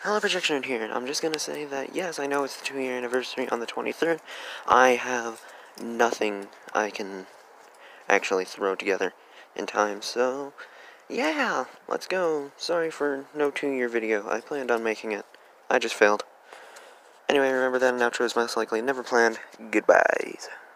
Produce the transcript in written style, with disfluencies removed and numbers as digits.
Hello, Projection here, and I'm just gonna say that, yes, I know it's the 2-year anniversary on the 23rd. I have nothing I can actually throw together in time, so, yeah, let's go. Sorry for no 2-year video. I planned on making it. I just failed. Anyway, remember that an outro is most likely never planned. Goodbyes.